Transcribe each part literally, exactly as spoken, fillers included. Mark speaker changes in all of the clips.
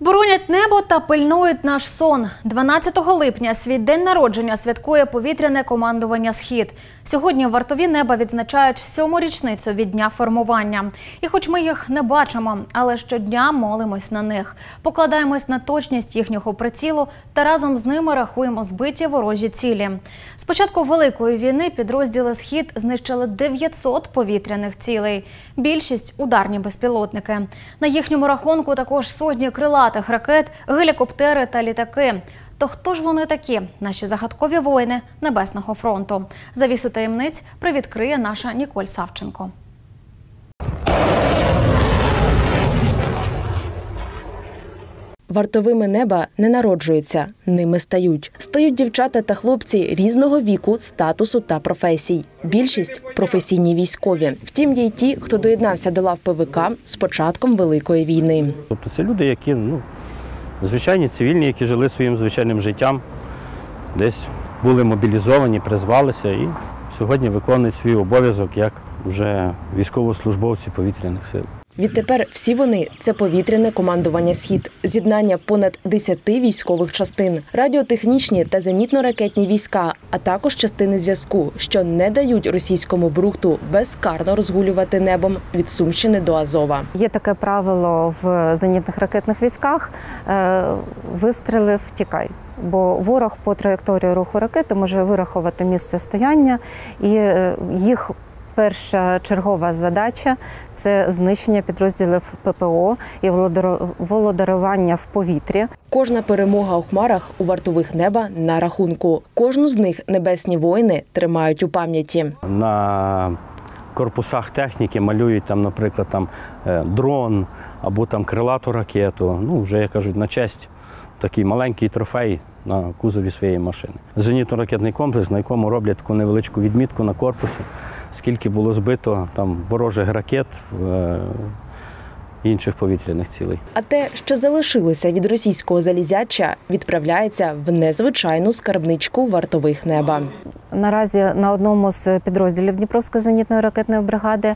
Speaker 1: Боронять небо та пильнують наш сон. дванадцятого липня свій день народження святкує повітряне командування «Схід». Сьогодні вартові неба відзначають сьому річницю від дня формування. І хоч ми їх не бачимо, але щодня молимось на них. Покладаємось на точність їхнього прицілу та разом з ними рахуємо збиті ворожі цілі. З початку Великої війни підрозділи «Схід» знищили дев'ятсот повітряних цілей. Більшість – ударні безпілотники. На їхньому рахунку також сотні крилатих ракет, гелікоптери та літаки. То хто ж вони такі, наші загадкові воїни Небесного фронту? Завісу таємниць привідкриє наша Ніколь Савченко.
Speaker 2: Вартовими неба не народжуються, ними стають. Стають дівчата та хлопці різного віку, статусу та професій. Більшість – професійні військові. Втім, є й ті, хто доєднався до лав ПВК з початком Великої війни.
Speaker 3: Тобто це люди, які, ну, звичайні цивільні, які жили своїм звичайним життям, десь були мобілізовані, призвалися і сьогодні виконують свій обов'язок як вже військовослужбовці повітряних сил.
Speaker 2: Відтепер всі вони – це повітряне командування «Схід», з'єднання понад десяти військових частин, радіотехнічні та зенітно-ракетні війська, а також частини зв'язку, що не дають російському брухту безкарно розгулювати небом від Сумщини до Азова.
Speaker 4: Є таке правило в зенітних ракетних військах – вистрілив – втікай. Бо ворог по траєкторії руху ракети може вирахувати місце стояння, і їх перша чергова задача – це знищення підрозділів ППО і володарювання в повітрі.
Speaker 2: Кожна перемога у хмарах у вартових неба на рахунку. Кожну з них небесні воїни тримають у пам'яті.
Speaker 3: На корпусах техніки малюють, там, наприклад, там, дрон або там, крилату ракету. Ну, вже, як кажуть, на честь такий маленький трофей на кузові своєї машини. Зенітно-ракетний комплекс, на якому роблять таку невеличку відмітку на корпусі, скільки було збито там ворожих ракет, е, інших повітряних цілей.
Speaker 2: А те, що залишилося від російського залізяча, відправляється в незвичайну скарбничку вартових неба.
Speaker 4: Наразі на одному з підрозділів Дніпровської зенітної ракетної бригади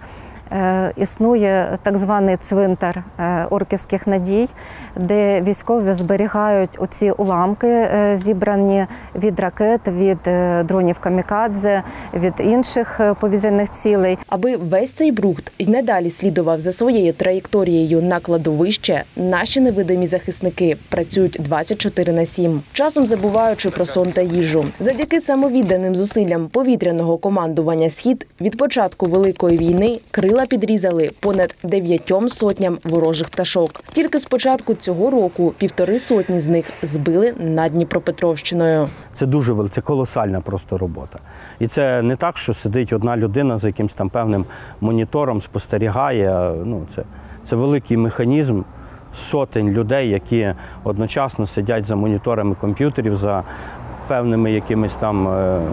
Speaker 4: існує так званий цвинтар орківських надій, де військові зберігають оці уламки, зібрані від ракет, від дронів камікадзе, від інших повітряних цілей.
Speaker 2: Аби весь цей брухт й надалі слідував за своєю траєкторією на кладовище, наші невидимі захисники працюють двадцять чотири на сім, часом забуваючи про сон та їжу. Завдяки самовідданим зусиллям повітряного командування «Схід» від початку Великої війни крила підрізали понад дев'ятьом сотням ворожих пташок. Тільки з початку цього року півтори сотні з них збили над Дніпропетровщиною.
Speaker 3: Це дуже велика, це колосальна просто робота. І це не так, що сидить одна людина за якимось там певним монітором, спостерігає. Ну, це, це великий механізм сотень людей, які одночасно сидять за моніторами комп'ютерів, за певними якимись там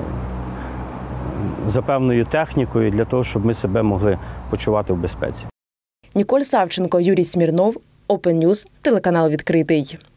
Speaker 3: за певною технікою для того, щоб ми себе могли почувати в безпеці.
Speaker 2: Ніколь Савченко, Юрій Смірнов, Open News, телеканал «Відкритий».